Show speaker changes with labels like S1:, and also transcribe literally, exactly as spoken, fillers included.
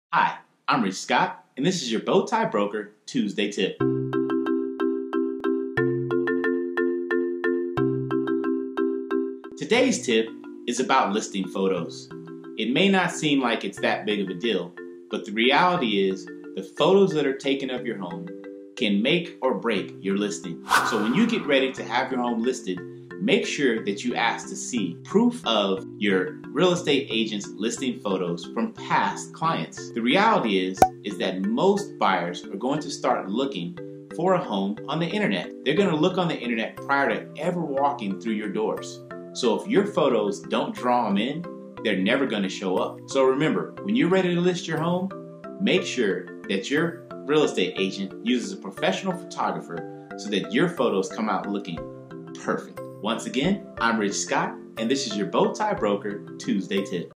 S1: Hi, I'm Rich Scott, and this is your Bowtie Broker Tuesday tip. Today's tip is about listing photos. It may not seem like it's that big of a deal, but the reality is the photos that are taken of your home can make or break your listing. So when you get ready to have your home listed, make sure that you ask to see proof of your real estate agent's listing photos from past clients. The reality is, is that most buyers are going to start looking for a home on the internet. They're going to look on the internet prior to ever walking through your doors. So if your photos don't draw them in, they're never going to show up. So remember, when you're ready to list your home, make sure that your real estate agent uses a professional photographer so that your photos come out looking perfect. Once again, I'm Rich Scott, and this is your Bowtie Broker Tuesday tip.